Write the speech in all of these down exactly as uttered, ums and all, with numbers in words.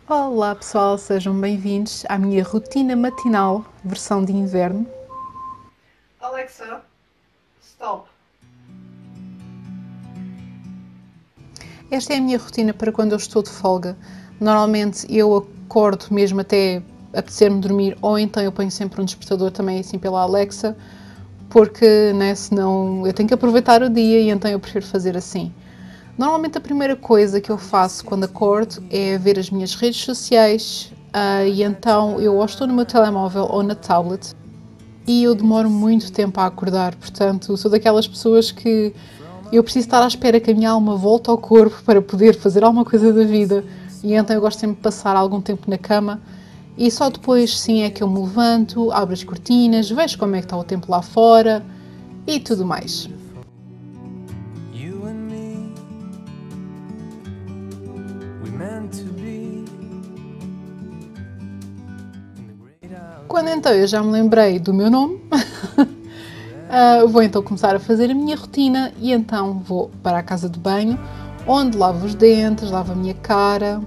Olá pessoal, sejam bem-vindos à minha rotina matinal, versão de inverno. Alexa, stop. Esta é a minha rotina para quando eu estou de folga. Normalmente eu acordo mesmo até apetecer-me dormir, ou então eu ponho sempre um despertador também assim pela Alexa, porque né, senão eu tenho que aproveitar o dia e então eu prefiro fazer assim. Normalmente a primeira coisa que eu faço quando acordo é ver as minhas redes sociais uh, e então eu ou estou no meu telemóvel ou na tablet e eu demoro muito tempo a acordar, portanto sou daquelas pessoas que eu preciso estar à espera que a minha alma volte ao corpo para poder fazer alguma coisa da vida e então eu gosto sempre de passar algum tempo na cama e só depois sim é que eu me levanto, abro as cortinas, vejo como é que está o tempo lá fora e tudo mais. Quando então eu já me lembrei do meu nome, uh, vou então começar a fazer a minha rotina e então vou para a casa de banho, onde lavo os dentes, lavo a minha cara.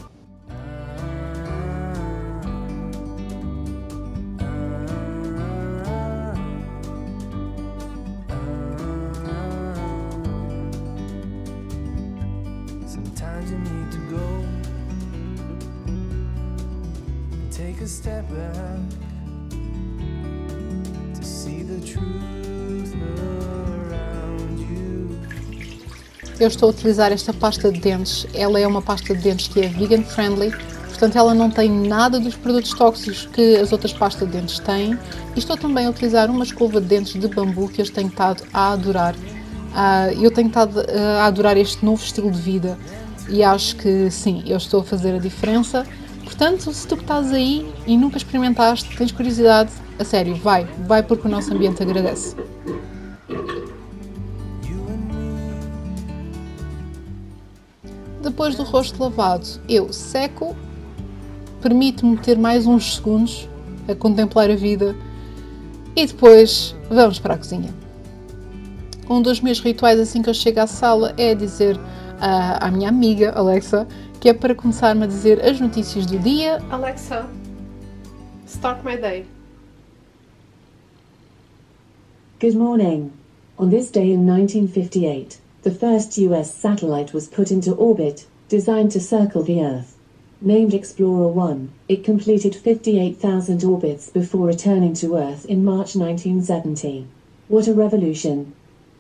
Take a step back to see the truth around you. Eu estou a utilizar esta pasta de dentes. Ela é uma pasta de dentes que é vegan friendly, portanto ela não tem nada dos produtos tóxicos que as outras pastas de dentes têm. E estou também a utilizar uma escova de dentes de bambu que eu tenho estado a adorar. Uh, eu tenho estado a adorar este novo estilo de vida e acho que sim, eu estou a fazer a diferença. Portanto, se tu que estás aí e nunca experimentaste, tens curiosidade, a sério, vai, vai porque o nosso ambiente agradece. Depois do rosto lavado, eu seco, permite-me ter mais uns segundos a contemplar a vida e depois vamos para a cozinha. Um dos meus rituais assim que eu chego à sala é dizer uh, à minha amiga Alexa que é para começar-me a dizer as notícias do dia. Alexa, start my day. Good morning. On this day in nineteen fifty-eight, the first U S satellite was put into orbit, designed to circle the Earth. Named Explorer one, it completed fifty-eight thousand orbits before returning to Earth in March nineteen seventy. What a revolution.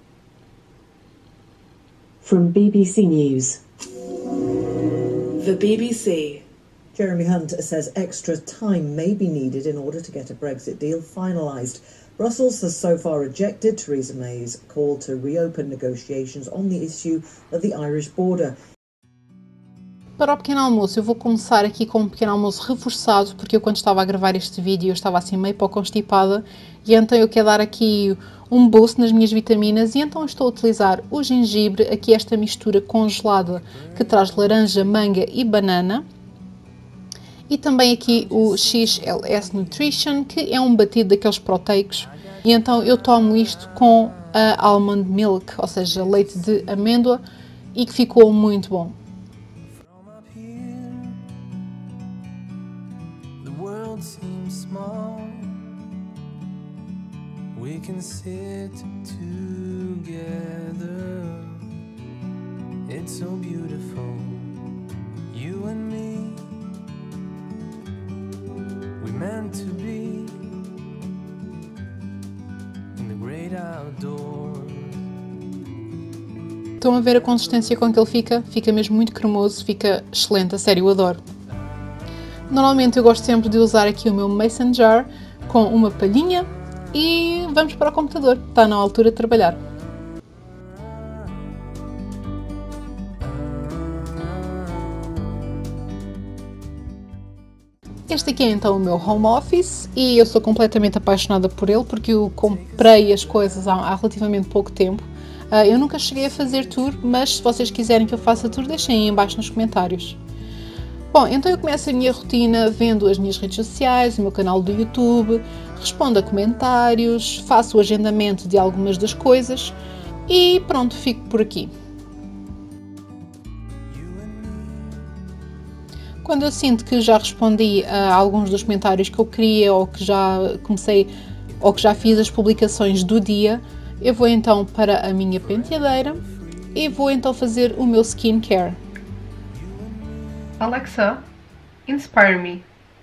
From B B C News. The B B C. Jeremy Hunt says extra time may be needed in order to get a Brexit deal finalised. Brussels has so far rejected Theresa May's call to reopen negotiations on the issue of the Irish border. Para o pequeno almoço, eu vou começar aqui com um pequeno almoço reforçado, porque eu quando estava a gravar este vídeo eu estava assim meio pouco constipada e então eu quero dar aqui um boost nas minhas vitaminas e então estou a utilizar o gengibre, aqui esta mistura congelada que traz laranja, manga e banana e também aqui o X L S Nutrition, que é um batido daqueles proteicos e então eu tomo isto com a almond milk, ou seja, leite de amêndoa e que ficou muito bom. We can sit together. It's so beautiful. You and me. We meant to be in the great outdoors. Estão a ver a consistência com que ele fica? Fica mesmo muito cremoso, fica excelente, a sério, eu adoro. Normalmente eu gosto sempre de usar aqui o meu mason jar com uma palhinha e vamos para o computador, está na altura de trabalhar. Este aqui é então o meu home office e eu sou completamente apaixonada por ele porque eu comprei as coisas há, há relativamente pouco tempo. Uh, eu nunca cheguei a fazer tour, mas se vocês quiserem que eu faça tour, deixem aí em baixo nos comentários. Bom, então eu começo a minha rotina vendo as minhas redes sociais, o meu canal do YouTube, respondo a comentários, faço o agendamento de algumas das coisas e pronto, fico por aqui. Quando eu sinto que já respondi a alguns dos comentários que eu queria, ou que já comecei, ou que já fiz as publicações do dia, eu vou então para a minha penteadeira e vou então fazer o meu skincare. Alexa, inspire me.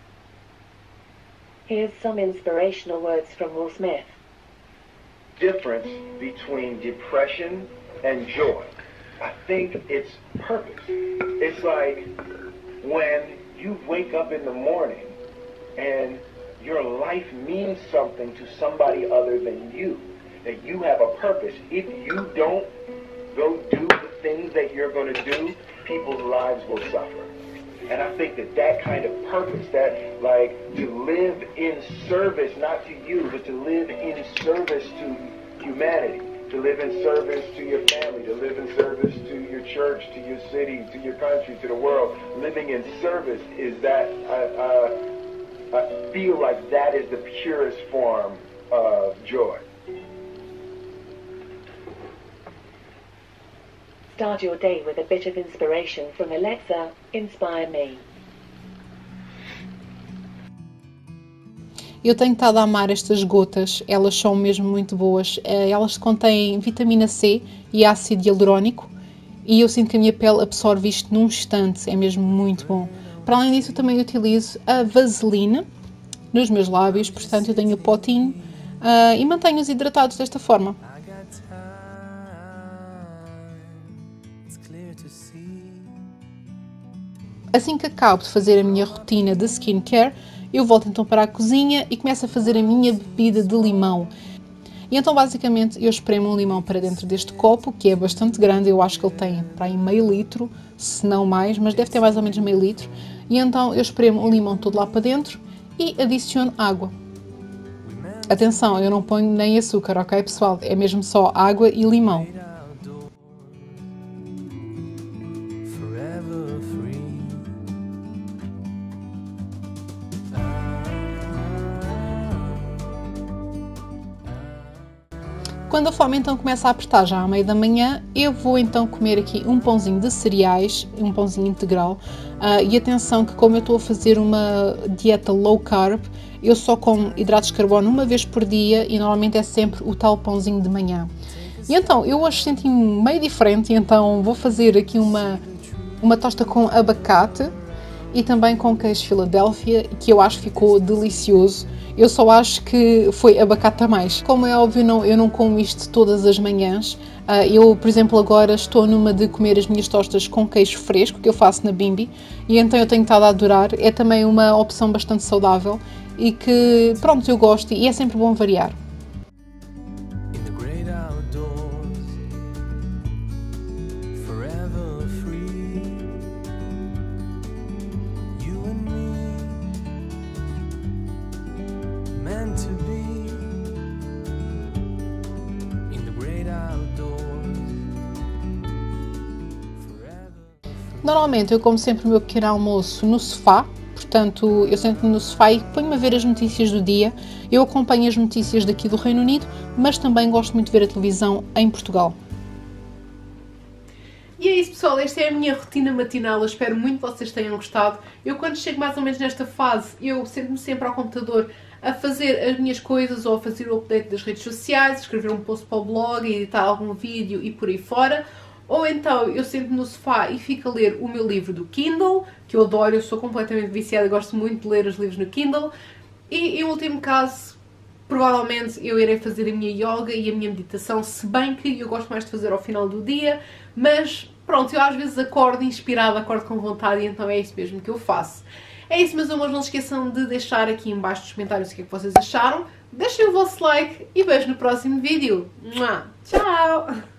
Here's some inspirational words from Will Smith. Difference between depression and joy. I think it's purpose. It's like when you wake up in the morning and your life means something to somebody other than you, that you have a purpose. If you don't go do the things that you're going to do, people's lives will suffer. And I think that that kind of purpose, that like to live in service, not to you, but to live in service to humanity, to live in service to your family, to live in service to your church, to your city, to your country, to the world. Living in service is that, I, uh, I feel like that is the purest form of joy. Start your day with a bit of inspiration from Alexa, Inspire Me. Eu tenho estado a amar estas gotas, elas são mesmo muito boas. Elas contêm vitamina C e ácido hialurónico e eu sinto que a minha pele absorve isto num instante, é mesmo muito bom. Para além disso, eu também utilizo a vaselina nos meus lábios, portanto eu tenho o potinho uh, e mantenho-os hidratados desta forma. Assim que acabo de fazer a minha rotina de skincare, eu volto então para a cozinha e começo a fazer a minha bebida de limão. E então basicamente eu espremo um limão para dentro deste copo, que é bastante grande, eu acho que ele tem para aí meio litro, se não mais, mas deve ter mais ou menos meio litro. E então eu espremo o limão todo lá para dentro e adiciono água. Atenção, eu não ponho nem açúcar, ok pessoal? É mesmo só água e limão. Quando a fome então começa a apertar já à meia da manhã, eu vou então comer aqui um pãozinho de cereais, um pãozinho integral. Uh, e atenção que como eu estou a fazer uma dieta low carb, eu só como hidratos de carbono uma vez por dia e normalmente é sempre o tal pãozinho de manhã. E então, eu hoje senti-me meio diferente, e então vou fazer aqui uma, uma tosta com abacate e também com queijo Filadélfia, que eu acho que ficou delicioso. Eu só acho que foi abacate a mais. Como é óbvio, não, eu não como isto todas as manhãs. Uh, eu, por exemplo, agora estou numa de comer as minhas tostas com queijo fresco, que eu faço na Bimby, e então eu tenho estado a adorar. É também uma opção bastante saudável e que, pronto, eu gosto e é sempre bom variar. Normalmente eu como sempre o meu pequeno almoço no sofá, portanto eu sento-me no sofá e ponho-me a ver as notícias do dia. Eu acompanho as notícias daqui do Reino Unido, mas também gosto muito de ver a televisão em Portugal. E é isso pessoal, esta é a minha rotina matinal, eu espero muito que vocês tenham gostado. Eu quando chego mais ou menos nesta fase, eu sento-me sempre ao computador a fazer as minhas coisas ou a fazer o update das redes sociais, escrever um post para o blog, editar algum vídeo e por aí fora. Ou então eu sento-me no sofá e fico a ler o meu livro do Kindle, que eu adoro, eu sou completamente viciada e gosto muito de ler os livros no Kindle. E em último caso, provavelmente eu irei fazer a minha yoga e a minha meditação, se bem que eu gosto mais de fazer ao final do dia, mas pronto, eu às vezes acordo inspirada, acordo com vontade e então é isso mesmo que eu faço. É isso, meus amores, não se esqueçam de deixar aqui em baixo nos comentários o que é que vocês acharam, deixem o vosso like e vejo no próximo vídeo. Tchau!